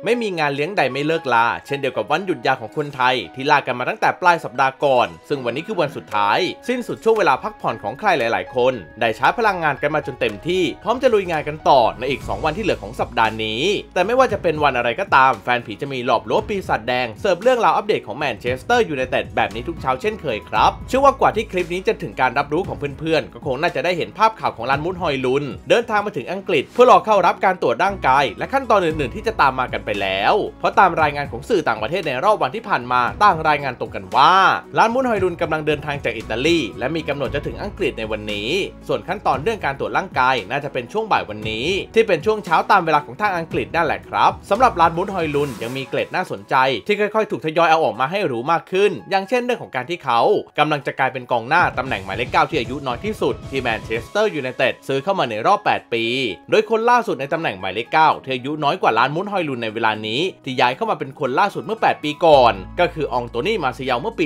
ไม่มีงานเลี้ยงใดไม่เลิกลาเช่นเดียวกับวันหยุดยาวของคนไทยที่ลากันมาตั้งแต่ปลายสัปดาห์ก่อนซึ่งวันนี้คือวันสุดท้ายสิ้นสุดช่วงเวลาพักผ่อนของใครหลายๆคนได้ชาร์จพลังงานกันมาจนเต็มที่พร้อมจะลุยงานกันต่อในอีก2วันที่เหลือของสัปดาห์นี้แต่ไม่ว่าจะเป็นวันอะไรก็ตามแฟนผีจะมีหลอบล้วปีศาจแดงเสิร์ฟเรื่องราวอัปเดตของแมนเชสเตอร์ยูไนเต็ดแบบนี้ทุกเช้าเช่นเคยครับเชื่อว่ากว่าที่คลิปนี้จะถึงการรับรู้ของเพื่อนๆก็คงน่าจะได้เห็นภาพข่าวของลานมุนฮอยลุนเดินทางมาถึงอังกฤษเพื่อรอเข้ารับการตรวจร่างกายและขั้นตอนอื่นๆที่จะตามมากันไปแล้วเพราะตามรายงานของสื่อต่างประเทศในรอบวันที่ผ่านมาต่างรายงานตรงกันว่าลานมุนฮอยลุนกำลังเดินทางจากอิตาลีและมีกำหนดจะถึงอังกฤษในวันนี้ส่วนขั้นตอนเรื่องการตรวจร่างกายน่าจะเป็นช่วงบ่ายวันนี้ที่เป็นช่วงเช้าตามเวลาของทางอังกฤษนั่นแหละครับสำหรับลานมุนฮอยลุนยังมีเกร็ดน่าสนใจที่ค่อยๆถูกทยอยเอาออกมาให้รู้มากขึ้นอย่างเช่นเรื่องของการที่เขากำลังจะกลายเป็นกองหน้าตำแหน่งหมายเลข 9ที่อายุน้อยที่สุดที่แมนเชสเตอร์ยูไนเต็ดซื้อเข้ามาในรอบ8ปีโดยคนล่าสุดในตำแหน่งหมายเลข 9ที่อายุน้อยกว่าลานมุนฮอยลุนในเวลานี้ที่ย้ายเข้ามาเป็นคนล่าสุดเมื่อ8ปีก่อนก็คืออองโตนี่มาซิยาลเมื่อปี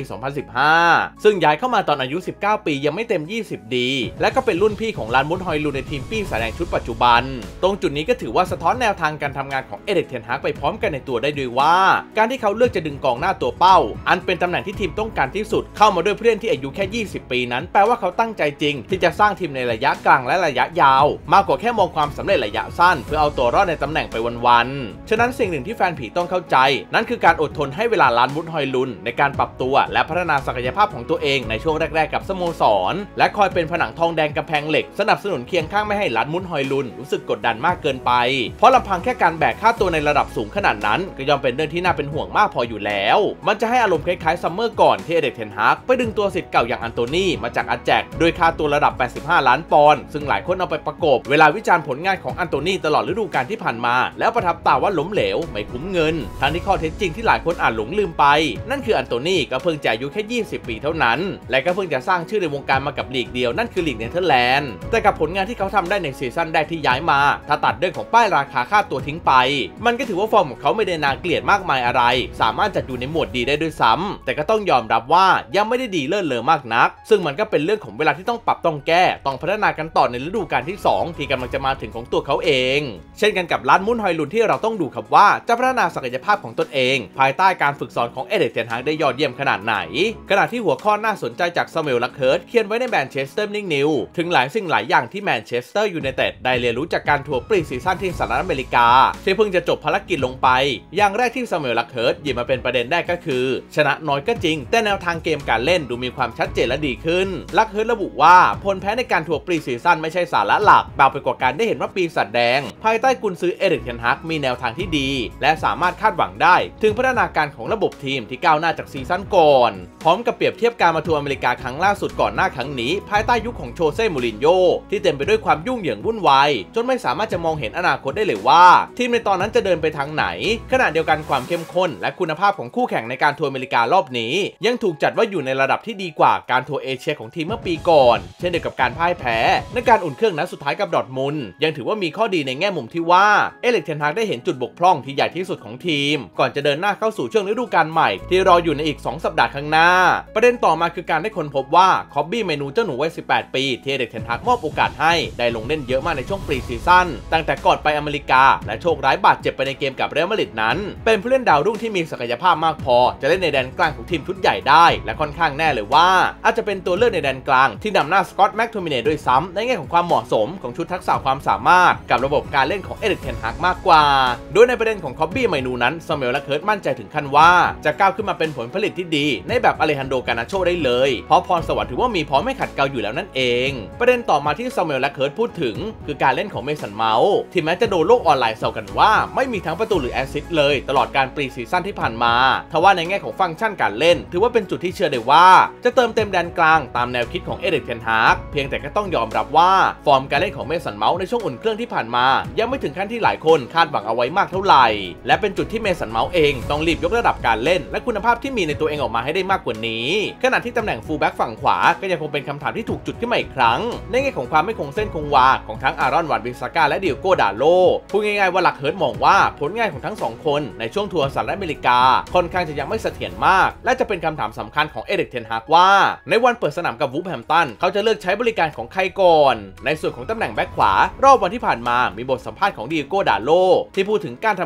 2015ซึ่งย้ายเข้ามาตอนอายุ19ปียังไม่เต็ม20ดีและก็เป็นรุ่นพี่ของลานมุนฮอยลุนในทีมปีศาจแดงชุดปัจจุบันตรงจุดนี้ก็ถือว่าสะท้อนแนวทางการทำงานของเอริก เทนฮากไปพร้อมกันในตัวได้ด้วยว่าการที่เขาเลือกจะดึงกองหน้าตัวเป้าอันเป็นตำแหน่งที่ทีมต้องการที่สุดเข้ามาด้วยผู้เล่นที่อายุแค่20ปีนั้นแปลว่าเขาตั้งใจจริงที่จะสร้างทีมในระยะกลางและระยะยาวมากกว่าแค่มองความสำเร็จระยะสั้นเพื่อเอาตัวรอดในตำแหน่งไปวันๆฉะนั้นสิ่งหนึ่งที่แฟนผีต้องเข้าใจนั่นคือการอดทนให้เวลาลานมุนฮอยลุนในการปรับตัวและพัฒนาศักยภาพของตัวเองในช่วงแรกๆกับสโมสรและคอยเป็นผนังทองแดงกำแพงเหล็กสนับสนุนเคียงข้างไม่ให้ลานมุนฮอยลุนรู้สึกกดดันมากเกินไปเพราะลำพังแค่การแบกค่าตัวในระดับสูงขนาดนั้นก็ย่อมเป็นเรื่องที่น่าเป็นห่วงมากพออยู่แล้วมันจะให้อารมณ์คล้ายๆซัมเมอร์ก่อนที่เอริก เทนฮากไปดึงตัวศิษย์เก่าอย่างอันโตนี่มาจากอาแจกโดยค่าตัวระดับ85ล้านปอนด์ซึ่งหลายคนเอาไปประกบเวลาวิจารณ์ผลงานของอันโตนี่ตลอดฤดูกาลที่ผ่านมาแล้วประทับตาว่าล้มเหลวไม่คุ้มเงินทั้งที่ข้อเท็จจริงที่หลายคนอาจหลงลืมไปนั่นคืออันโตนี่ก็เพิ่งจะอายุแค่20ปีเท่านั้นและก็เพิ่งจะสร้างชื่อในวงการมากับลีกเดียวนั่นคือลีกเนเธอร์แลนด์แต่กับผลงานที่เขาทำได้ในซีซั่นแรกที่ย้ายมาถ้าตัดเรื่องของป้ายราคาค่าตัวทิ้งไปมันก็ถือว่าฟอร์มของเขาไม่ได้น่าเกลียดมากมายอะไรสามารถจัดอยู่ในหมวดดีได้ด้วยซ้ำแต่ก็ต้องยอมรับว่ายังไม่ได้ดีเลิศเลอมากนักซึ่งมันก็เป็นเรื่องของเวลาที่ต้องปรับต้องแก้ต้องพัฒนากันต่อในฤดูกาลที่2ที่กำลังจะมาถึงของตัวเขาเองเช่นกันกับลานมุนฮอยลุนที่เราต้องดูครับว่าจะพัฒนาศักยภาพของตนเองภายใต้การฝึกสอนของเอริก เทนฮากได้ยอดเยี่ยมขนาดไหนขณะที่หัวข้อน่าสนใจจากซามูเอล ลักเคิร์ตเขียนไว้ในแมนเชสเตอร์นิงนิวถึงหลายสิ่งหลายอย่างที่แมนเชสเตอร์ยูไนเต็ดได้เรียนรู้จากการทัวร์ปรีซีซั่นที่สหรัฐอเมริกาที่เพิ่งจะจบภารกิจลงไปอย่างแรกที่ซามูเอล ลักเคิร์ตหยิบมาเป็นประเด็นแรกก็คือชนะน้อยก็จริงแต่แนวทางเกมการเล่นดูมีความชัดเจนและดีขึ้นลักเคิร์ตระบุว่าผลแพ้ในการทัวร์ปรีซีซั่นไม่ใช่สาระหลักเบาไปกว่าการได้เห็นว่าปีศาจแดงภายใต้กุนซือเอริก เทนฮากมีแนวทางที่ดีและสามารถคาดหวังได้ถึงพัฒนาการของระบบทีมที่ก้าวหน้าจากซีซั่นก่อนพร้อมกับเปรียบเทียบการมาทัวร์อเมริกาครั้งล่าสุดก่อนหน้าครั้งนี้ภายใต้ยุคของโชเซ่ มูรินโญ่ที่เต็มไปด้วยความยุ่งเหยิงวุ่นวายจนไม่สามารถจะมองเห็นอนาคตได้เลยว่าทีมในตอนนั้นจะเดินไปทางไหนขณะเดียวกันความเข้มข้นและคุณภาพของคู่แข่งในการทัวร์อเมริการอบนี้ยังถูกจัดว่าอยู่ในระดับที่ดีกว่าการทัวร์เอเชียของทีมเมื่อปีก่อนเช่นเดียวกับการพ่ายแพ้ในการอุ่นเครื่องนัดสุดท้ายกับดอร์ทมุนด์ยังถือว่ามีข้อดีในแง่มุมที่ว่าเอริก เทนฮากได้เห็นจุดบกพร่องที่ใหญ่ที่สุดของทีมก่อนจะเดินหน้าเข้าสู่ช่วงฤดูกาลใหม่ที่รออยู่ในอีก2สัปดาห์ข้างหน้าประเด็นต่อมาคือการได้ค้นพบว่าคอบบี้ เมนูเจ้าหนูวัย18ปีที่เอริก เทนฮากมอบโอกาสให้ได้ลงเล่นเยอะมากในช่วงปรีซีซั่นตั้งแต่ก่อนไปอเมริกาและโชคร้ายบาดเจ็บไปในเกมกับเรอัลมาดริดนั้นเป็นผู้เล่นดาวรุ่งที่มีศักยภาพมากพอจะเล่นในแดนกลางของทีมชุดใหญ่ได้และค่อนข้างแน่เลยว่าอาจจะเป็นตัวเลือกในแดนกลางที่นำหน้าสกอตต์ แม็กโทมิเน่ด้วยซ้ำในแง่ของความเหมาะสมของชุดทักษะความสามารถกับระบบการเล่นของเอริก เทนฮากมากกว่าโดยในประเด็นของคอบบี้ เมนูนั้นซามูเอล ลักเคิร์ตมั่นใจถึงขั้นว่าจะก้าวขึ้นมาเป็นผลผลิตที่ดีในแบบอเลฮันโด กานาโชได้เลยเพราะพรสวรรค์ถือว่ามีพร้อมไม่ขัดเกลาอยู่แล้วนั่นเองประเด็นต่อมาที่ซามูเอล ลักเคิร์ตพูดถึงคือการเล่นของเมสัน เมาส์ที่แม้จะโดนโลกออนไลน์แซวกันว่าไม่มีทั้งประตูหรือแอสซิสต์เลยตลอดการปรีซีซั่นที่ผ่านมาทว่าในแง่ของฟังก์ชันการเล่นถือว่าเป็นจุดที่เชื่อได้ว่าจะเติมเต็มแดนกลางตามแนวคิดของเอริก เทนฮากเพียงแต่ก็ต้องยอมรับว่าฟอร์มการเล่นของเมสัน เมาส์ในช่วงอุ่นเครื่องที่ผ่านมายังไม่ถึงขั้นที่หลายคนคาดหวังเอาไว้มากเท่าไหร่และเป็นจุดที่เมสัน เมาส์เองต้องรีบยกระดับการเล่นและคุณภาพที่มีในตัวเองออกมาให้ได้มากกว่านี้ขณะที่ตำแหน่งฟูลแบ็กฝั่งขวาก็ยังคงเป็นคำถามที่ถูกจุดขึ้นมาอีกครั้งในแง่ของความไม่คงเส้นคงวาของทั้งอารอน วานบิสกาและดิโก้ ดาโลพูดง่ายๆว่าลักเคิร์ตมองว่าผลงานของทั้ง2คนในช่วงทัวร์สหรัฐอเมริกาค่อนข้างจะยังไม่เสถียรมากและจะเป็นคำถามสำคัญของเอริก เทนฮากว่าในวันเปิดสนามกับวูฟแฮมป์ตันเขาจะเลือกใช้บริการของใครก่อนในส่วนของตำแหน่งแบ็คขวารอบวันที่ผ่านมามีบทสัมภาษณ์ของดิโก้ ดาโลที่พูดถึงการท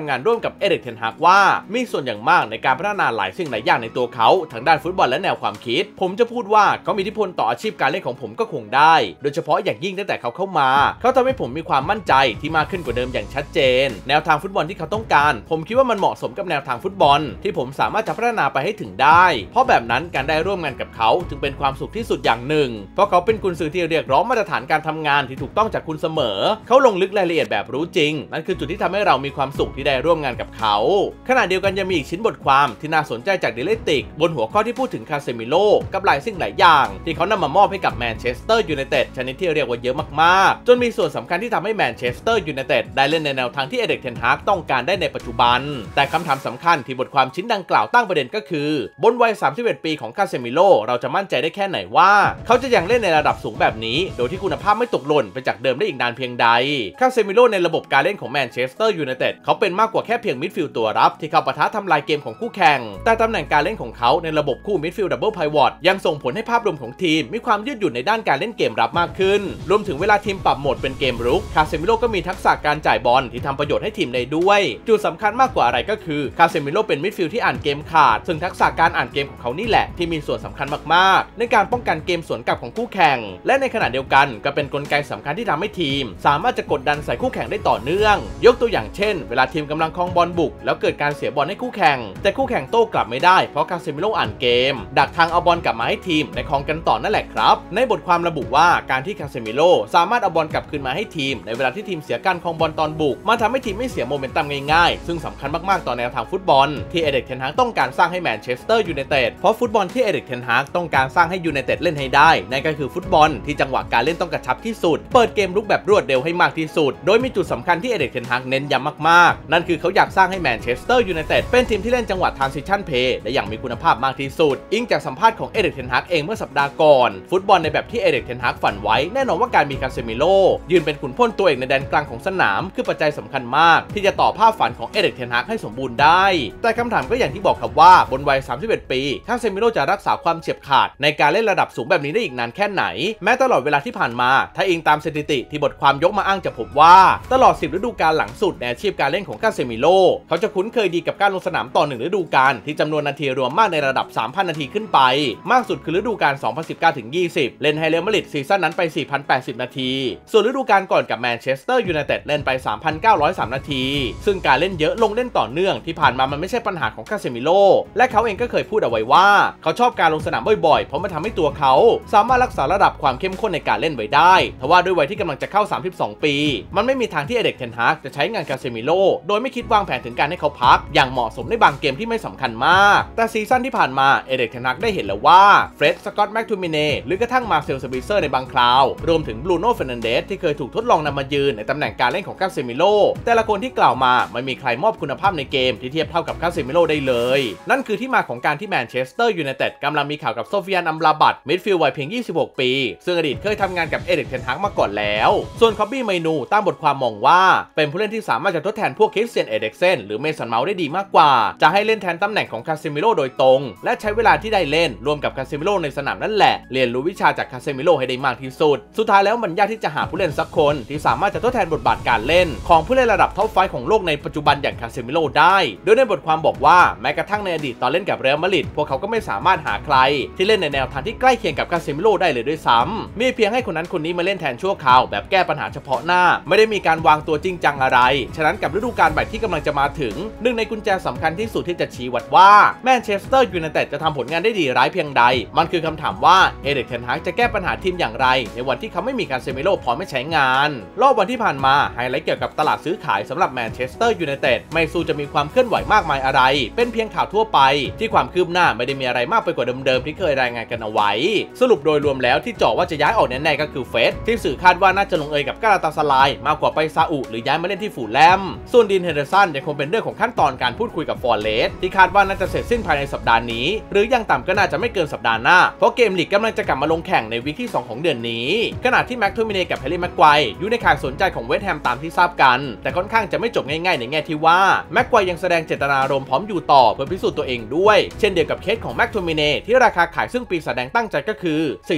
ำงานร่วมกับเอริก เทนฮากว่ามีส่วนอย่างมากในการพัฒนาหลายสิ่งหลายอย่างในตัวเขาทั้งด้านฟุตบอลและแนวความคิดผมจะพูดว่าเขามีอิทธิพลต่ออาชีพการเล่นของผมก็คงได้โดยเฉพาะอย่างยิ่งตั้งแต่เขาเข้ามาเขาทำให้ผมมีความมั่นใจที่มากขึ้นกว่าเดิมอย่างชัดเจนแนวทางฟุตบอลที่เขาต้องการผมคิดว่ามันเหมาะสมกับแนวทางฟุตบอลที่ผมสามารถจะพัฒนาไปให้ถึงได้เพราะแบบนั้นการได้ร่วมงานกับเขาจึงเป็นความสุขที่สุดอย่างหนึ่งเพราะเขาเป็นกุนซือที่เรียกร้องมาตรฐานการทำงานที่ถูกต้องจากคุณเสมอเขาลงลึกรายละเอียดแบบรู้จริงนั่นคือจุดที่ทำให้เรามีความสุขที่ได้ร่วมงานกับเขาขณะเดียวกันยังมีอีกชิ้นบทความที่น่าสนใจจากเดลิติกบนหัวข้อที่พูดถึงคาเซมิโลกับหลายสิ่งหลายอย่างที่เขานำมามอบให้กับแมนเชสเตอร์ยูไนเต็ดชนิดที่เรียกว่าเยอะมากๆจนมีส่วนสำคัญที่ทำให้แมนเชสเตอร์ยูไนเต็ดได้เล่นในแนวทางที่เอริก เทนฮากต้องการได้ในปัจจุบันแต่คำถามสำคัญที่บทความชิ้นดังกล่าวตั้งประเด็นก็คือบนวัย31 ปีของคาเซมิโลเราจะมั่นใจได้แค่ไหนว่าเขาจะยังเล่นในระดับสูงแบบนี้โดยที่คุณภาพไม่ตกหล่นไปจากเดิมได้อีกนานเพียงใดคาเซมิโลในระบบการเล่นของแมนเชสเตอร์ยูไนเต็ดเขาเป็นมากกว่าแค่เพียงมิดฟิลด์ตัวรับที่เข้าปะทะทำลายเกมของคู่แข่งแต่ตำแหน่งการเล่นของเขาในระบบคู่มิดฟิลด์ดับเบิลไพวอตยังส่งผลให้ภาพรวมของทีมมีความยืดหยุ่นในด้านการเล่นเกมรับมากขึ้นรวมถึงเวลาทีมปรับโหมดเป็นเกมรุกคาเซมิโลก็มีทักษะการจ่ายบอลที่ทำประโยชน์ให้ทีมได้ด้วยจุดสำคัญมากกว่าอะไรก็คือคาเซมิโลเป็นมิดฟิลด์ที่อ่านเกมขาดซึ่งทักษะการอ่านเกมของเขานี่แหละที่มีส่วนสำคัญมากๆในการป้องกันเกมสวนกลับของคู่แข่งและในขณะเดียวกันก็เป็นกลไกสำคัญที่ทำให้ทีมสามารถจะกดดันใส่คู่แข่งได้ต่อเนื่องยกตัวอย่างเช่นเวลาทีมกำลังครองบอลบุกแล้วเกิดการเสียบอลให้คู่แข่งแต่คู่แข่งโต้กลับไม่ได้เพราะคาเซมิโลอ่านเกมดักทางเอาบอลกลับมาให้ทีมในครองกันต่อนั่นแหละครับในบทความระบุว่าการที่คาเซมิโลสามารถเอาบอลกลับคืนมาให้ทีมในเวลาที่ทีมเสียการครองบอลตอนบุกมันทำให้ทีมไม่เสียโมเมนตัมง่ายๆซึ่งสำคัญมากๆต่อแนวทางฟุตบอลที่เอริก เทนฮากต้องการสร้างให้แมนเชสเตอร์ยูไนเต็ดเพราะฟุตบอลที่เอริก เทนฮากต้องการสร้างให้ยูไนเต็ดเล่นให้ได้นั่นก็คือฟุตบอลที่จังหวะการเล่นต้องกระชับที่สุดเปิดเกมลุกแบบรวดเร็วให้มากที่สุดโดยมีจุดสำคัญที่เอริก เทนฮากเน้นย้ำมากๆนั่นคือเขาอยากสร้างให้แมนเชสเตอร์ยูไนเต็ดเป็นทีมที่เล่นจังหวะทรานซิชั่นเพย์ได้อย่างมีคุณภาพมากที่สุดอิงจากสัมภาษณ์ของเอริก เทนฮากเองเมื่อสัปดาห์ก่อนฟุตบอลในแบบที่เอริก เทนฮากฝันไว้แน่นอนว่าการมีคาเซมิโลยืนเป็นขุนพลตัวเอกในแดนกลางของสนามคือปัจจัยสำคัญมากที่จะต่อภาพฝันของเอริก เทนฮากให้สมบูรณ์ได้แต่คำถามก็อย่างที่บอกครับว่าบนวัย31 ปีคาเซมิโลจะรักษาความเฉียบขาดในการเล่นระดับสูงแบบนี้ได้อีกนานแค่ไหนแม้ตลอดเวลาที่ผ่านมาถ้าอิงตามสถิติที่บทความยกมาอ้างจะพบว่าตลอด10ฤดูกาลหลังสุดในอาชีพการเล่นของคาเซมิโลเขาจะคุ้นเคยดีกับการลงสนามต่อ1ฤดูกาลที่จำนวนนาทีรวมมากในระดับ 3,000 นาทีขึ้นไปมากสุดคือฤดูกาล 2019-20 เล่นให้เรอัลมาดริดซีซั่นนั้นไป 4,080 นาทีส่วนฤดูกาลก่อนกับแมนเชสเตอร์ยูไนเต็ดเล่นไป 3,903 นาทีซึ่งการเล่นเยอะลงเล่นต่อเนื่องที่ผ่านมามันไม่ใช่ปัญหาของคาเซมิโลและเขาเองก็เคยพูดเอาไว้ว่าเขาชอบการลงสนามบ่อยๆเพราะมันทำให้ตัวเขาสามารถรักษาระดับความเข้มข้นในการเล่นไว้ได้ทว่าด้วยวัยที่กำลังจะเข้า32 ปีมันไม่มีทางที่เอริก เทนฮากจะใช้งานคาเซมิโลโดยไม่คิดวางแผนถึงการให้เขาพักอย่างเหมาะสมในบางเกมที่ไม่สำคัญมากแต่ซีซั่นที่ผ่านมาเอริก เทนฮากได้เห็นแล้วว่าเฟร็ด สกอตต์ แม็กทูมิเน่หรือกระทั่งมาเซล ซาบิเซอร์ในบางคราวรวมถึงบรูโน่ เฟร์นันเดสที่เคยถูกทดลองนำมายืนในตำแหน่งการเล่นของคาเซมิโลแต่ละคนที่กล่าวมาไม่มีใครมอบคุณภาพในเกมที่เทียบเท่ากับคาเซมิโลได้เลยนั่นคือที่มาของการที่แมนเชสเตอร์ยูไนเต็ดกำลังมีข่าวกับโซเฟียน อัมราบัตมิดฟิลด์วัยเพียง26 ปีซึ่งอดีตเคยทำงานกับเอริก เทนฮากมาก่อนแล้วส่วนคอบบี้ ไมนูตั้งบทความมองว่าเป็นผู้เล่นที่สามารถจะทดแทนพวกคริสเตียน เอริกเซนหรือเมสัน เมาส์ได้ดีมากกว่าจะให้เล่นแทนตำแหน่งของคาเซมิโลโดยตรงและใช้เวลาที่ได้เล่นรวมกับคาเซมิโลในสนามนั่นแหละเรียนรู้วิชาจากคาเซมิโลให้ได้มากที่สุดสุดท้ายแล้วมันยากที่จะหาผู้เล่นสักคนที่สามารถจะทดแทนบทบาทการเล่นของผู้เล่นระดับท็อปไฟว์ของโลกในปัจจุบันอย่างคาเซมิโลได้โดยในบทความบอกว่าแม้กระทั่งในอดีตตอนเล่นกับเรอัลมาดริดพวกเขาก็ไม่สามารถหาใครที่เล่นในแนวทางที่ใกล้เคียงกับคาเซมิโลได้เลยด้วยซ้ำมีเพียงให้คนนั้นคนนี้มาเล่นแทนชั่วคราวแบบแก้ปัญหาเฉพาะหน้าไม่ได้มีการวางตัวจริงจังอะไรฉะนั้นกับฤดูกาลใหม่ที่กำลังจะมาถึงหนึ่งในกุญแจสำคัญที่สุดที่จะชี้วัดว่าแมนเชสเตอร์ยูไนเต็ดจะทำผลงานได้ดีร้ายเพียงใดมันคือคำถามว่าเอริก เทนฮากจะแก้ปัญหาทีมอย่างไรในวันที่เขาไม่มีคาเซมิโลพร้อมไม่ใช้งานรอบวันที่ผ่านมาไฮไลท์เกี่ยวกับตลาดซื้อขายสำหรับแมนเชสเตอร์ยูไนเต็ดไม่สู้จะมีความเคลื่อนไหวมากมายอะไรเป็นเพียงข่าวทั่วไปที่ความคืบหน้าไม่ได้มีอะไรมากไปกว่าเดิมๆที่เคยรายงานกันเอาไว้สรุปโดยรวมแล้วที่เจาะว่าจะย้ายออกแน่ๆก็คือเฟสที่สื่อคาดว่าน่าจะลงเอยกับกาลาตาสลายมากกว่าไปซาอุหรือย้ายมาเล่นที่ฟูลแลมส่วนดีน เฮนเดอร์สันยังคงเป็นเรื่องของขั้นตอนการพูดคุยกับฟอร์เรสที่คาดว่าน่าจะเสร็จสิ้นภายในสัปดาห์นี้หรือยังต่ำก็น่าจะไม่เกินสัปดาห์หน้าเพราะเกมลีกกำลังจะกลับมาลงแข่งในวีคที่2ของเดือนนี้ขณะที่แม็กโทมิเน่กับแฮร์รี่ แม็กไกวร์อยู่ในข่ายสนใจของเวสต์แฮมตามที่ทราบกันแต่ค่อนข้างจะไม่จบง่ายๆในแง่ที่ว่าแม็กไกวร์ยังแสดงเจตนารมณ์พร้อมอยู่ต่อเพื่อพิสูจน์ตัวเองด้วยเช่นเดียวกับเคสของแม็กโทมิเน่ที่ราคาขายซึ่งปีศาจแดงตั้งใจก็คือ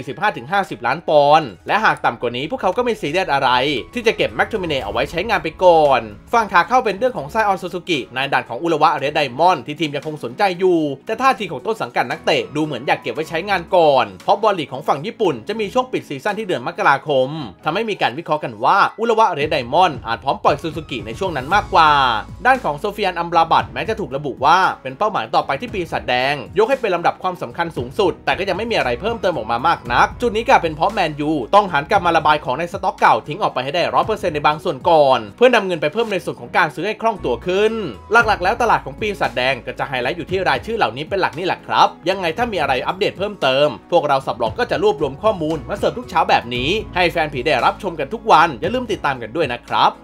45-50 ล้านปอนด์และหากต่ำกว่านี้พวกเขาก็ไม่ซีเรียสอะไรที่จะเก็บแม็กโทมิเน่เอาไว้ใช้งานไปก่อนฝั่งขาเข้าเป็นเป็นเรื่องของไซออนซูซูกินายด่านของอุระวะเรดไดมอนด์ที่ทีมยังคงสนใจอยู่แต่ท่าทีของต้นสังกัดนักเตะดูเหมือนอยากเก็บไว้ใช้งานก่อนเพราะบอลลีกของฝั่งญี่ปุ่นจะมีช่วงปิดซีซั่นที่เดือนมกราคมทำให้มีการวิเคราะห์กันว่าอุระวะเรดไดมอนด์อาจพร้อมปล่อยซูซูกิในช่วงนั้นมากกว่าด้านของโซเฟียนอัมราบัตแม้จะถูกระบุว่าเป็นเป้าหมายต่อไปที่ปีศาจแดงยกให้เป็นลำดับความสำคัญสูงสุดแต่ก็ยังไม่มีอะไรเพิ่มเติมออกมามากนักจุดนี้ก็เป็นเพราะแมนยูต้องหันกลับมาระบายของในสต็อกเก่าทิ้งออกไปให้ได้ 100% ในบางส่วนก่อนเพื่อนำเงินไปเพิ่มในส่วนของการซื้อให้คล่องตัวขึ้นหลักๆแล้วตลาดของปีศาจแดงก็จะไฮไลท์อยู่ที่รายชื่อเหล่านี้เป็นหลักนี่แหละครับยังไงถ้ามีอะไรอัปเดตเพิ่มเติมพวกเราสับหลอกก็จะรวบรวมข้อมูลมาเสิร์ฟทุกเช้าแบบนี้ให้แฟนผีได้รับชมกันทุกวันอย่าลืมติดตามกันด้วยนะครับ